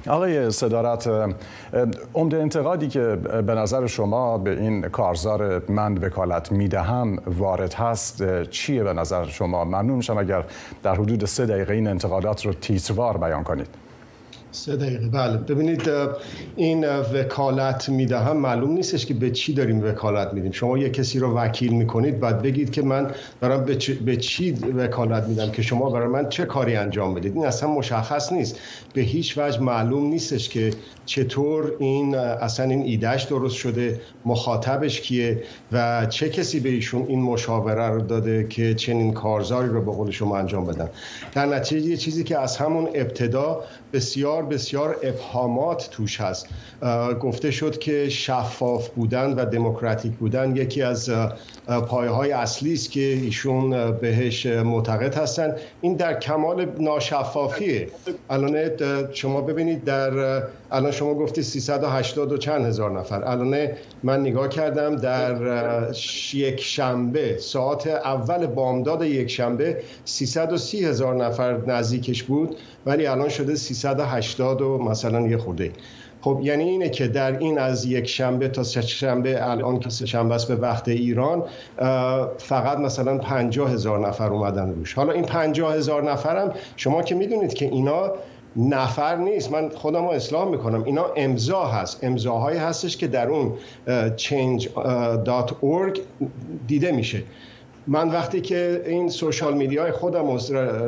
آقای صدارت، عمده انتقادی که به نظر شما به این کارزار من وکالت میدهم وارد هست چیه به نظر شما؟ ممنون میشم اگر در حدود 3 دقیقه این انتقادات رو تیتروار بیان کنید. 3 دقیقه. بله، ببینید این وکالت میدهم معلوم نیستش که به چی داریم وکالت میدیم. شما یک کسی رو وکیل میکنید بعد بگید که من دارم به چی وکالت میدم که شما برای من چه کاری انجام بدید. این اصلا مشخص نیست، به هیچ وجه معلوم نیستش که چطور این اصلا این ایدهش درست شده، مخاطبش کیه و چه کسی به ایشون این مشاوره رو داده که چنین کارزاری رو به قول شما انجام بدن. در نتیجه یه چیزی که از همون ابتدا بسیار ابهامات توش هست. گفته شد که شفاف بودن و دموکراتیک بودن یکی از پایه‌های اصلی است که ایشون بهش معتقد هستن. این در کمال ناشفافیه. الان شما ببینید الان شما گفتی 380 و چند هزار نفر. الان من نگاه کردم در یک شنبه ساعت اول بامداد یک شنبه 330 هزار نفر نزدیکش بود، ولی الان شده 380 و مثلا یه خورده. خب یعنی اینه که در این از یک شنبه تا سه شنبه، الان که سه شنبه است به وقت ایران، فقط مثلا 50 هزار نفر اومدن روش. حالا این 50 هزار نفرم شما که میدونید که اینا نفر نیست، من خودم رو اصلاح میکنم، اینا امضا هست، امضاهایی هستش که در اون change.org دیده میشه. من وقتی که این سوشال میدیای خودم و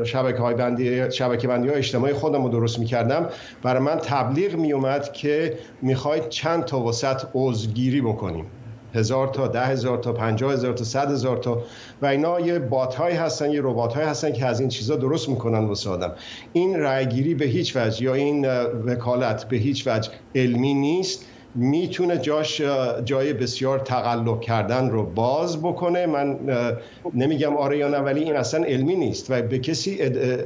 شبکه بندی های اجتماعی خودم رو درست میکردم، برای من تبلیغ میومد که میخواید چند تا وسط عضوگیری بکنیم، 1000 تا، 10,000 تا، 50,000 تا، 100,000 تا، و اینا یه بات هایی هستن، یه ربات هایی هستن که از این چیزا درست میکنن واسه آدم. این رأیگیری به هیچ وجه یا این وکالت به هیچ وجه علمی نیست. میتونه جای بسیار تقلب کردن رو باز بکنه. من نمیگم آره یا نه، ولی این اصلا علمی نیست و به کسی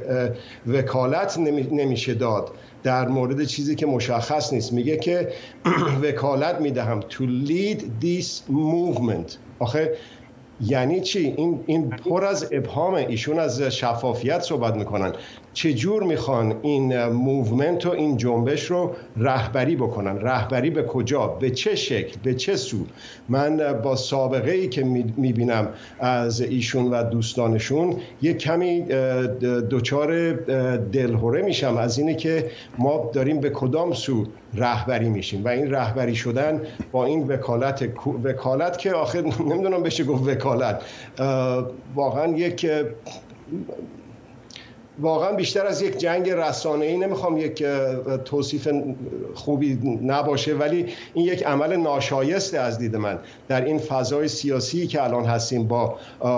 وکالت نمیشه داد در مورد چیزی که مشخص نیست. میگه که وکالت میدهم to lead this movement. آخه یعنی چی؟ این پر از ابهام. ایشون از شفافیت صحبت میکنن. چجور میخوان این موومنت و این جنبش رو رهبری بکنن؟ رهبری به کجا؟ به چه شکل؟ به چه سو؟ من با سابقه ای که میبینم از ایشون و دوستانشون یک کمی دچار دلهره میشم از اینه که ما داریم به کدام سو رهبری میشیم و این رهبری شدن با این وکالت که آخر نمیدونم بشه گفت وکالت، واقعا بیشتر از یک جنگ رسانه‌ای، نمیخوام یک توصیف خوبی نباشه، ولی این یک عمل ناشایسته از دید من در این فضای سیاسی که الان هستیم، با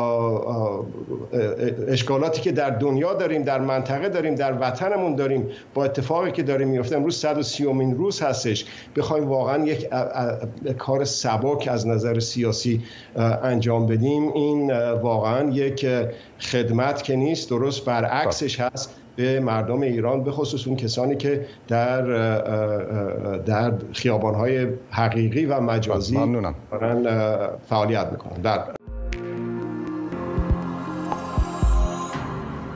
اشکالاتی که در دنیا داریم، در منطقه داریم، در وطنمون داریم، با اتفاقی که داریم میفته. امروز 130مین روز هستش. بخوایم واقعا یک کار سبک از نظر سیاسی انجام بدیم، این واقعا یک خدمت که نیست، درست برعکسش هست به مردم ایران، به خصوص اون کسانی که در خیابان‌های حقیقی و مجازی دارن فعالیت میکنن.